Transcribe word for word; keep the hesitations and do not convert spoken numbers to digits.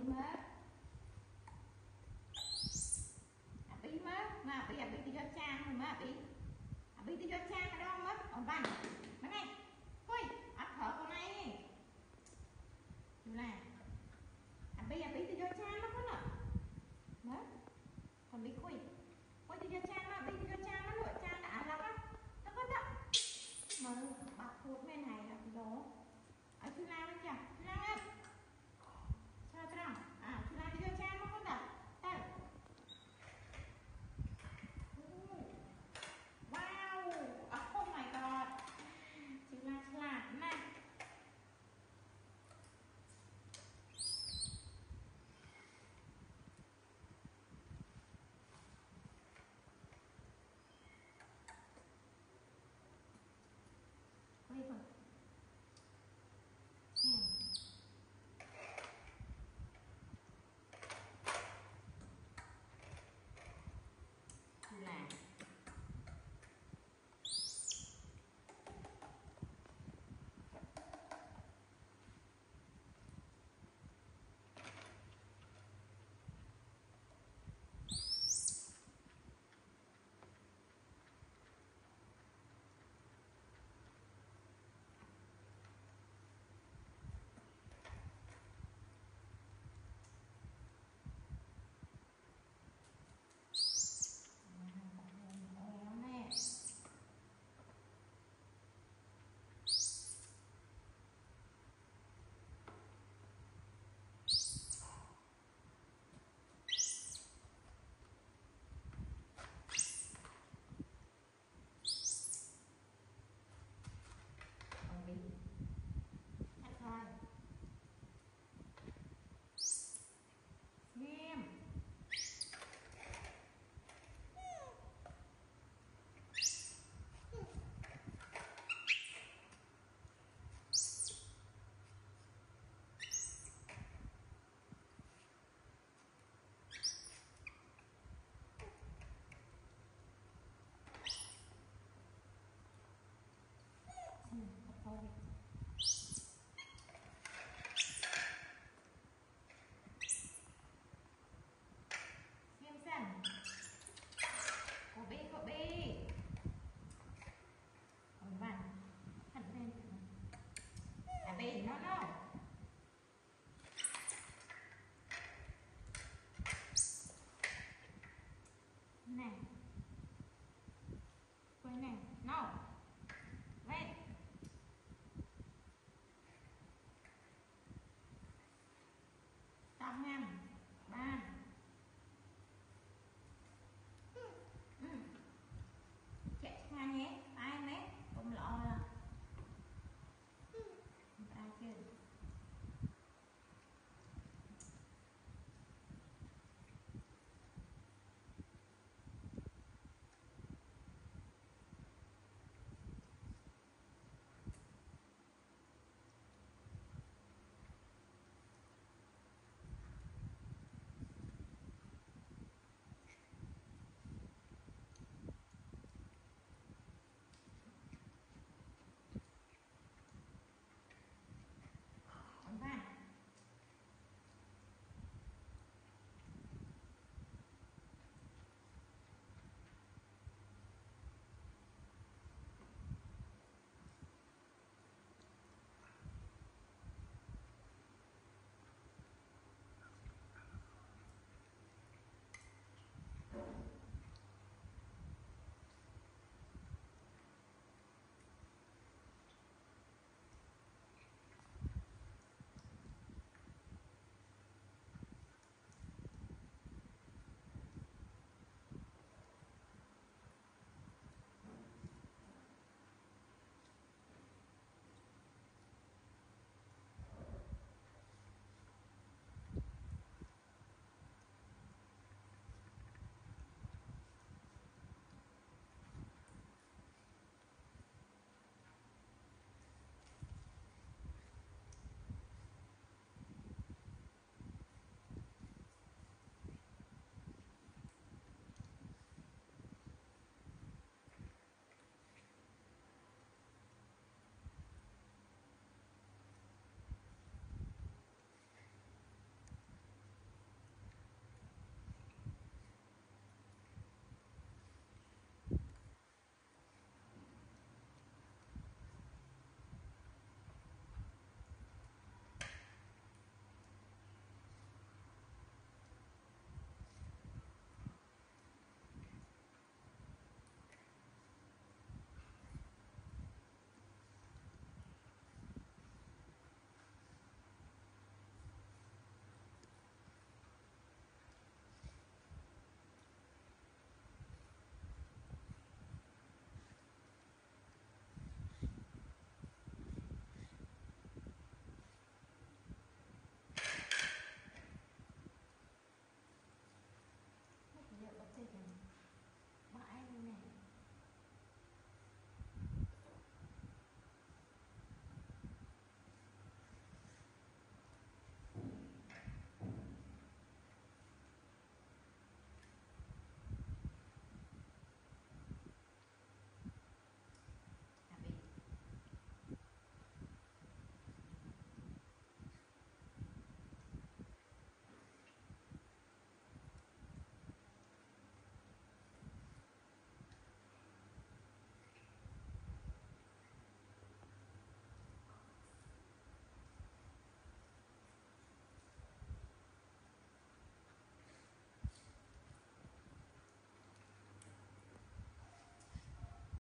má bị má mà bị bị thì cho trang mà bị bị thì cho trang ở đâu mất ở bàn mấy này thôi ắt thở con này chú này bị bị thì cho trang nó có nè má còn bị quỳ quỳ thì cho trang mà bị thì cho trang nó lụa trang đã lắm á nó có đậm mà bạc thuộc bên này là đó ở chú nào đấy kìa chú nào em sao chú nào à chú nào thì cho trang nó có đậm tay wow oh my god chú nào chú nào này quay vào xem là bị thật thôi xem thôi xem xem cô bé cô bé ở bàn hẳn lên à bé nó nó này quay này nó vậy tám ngàn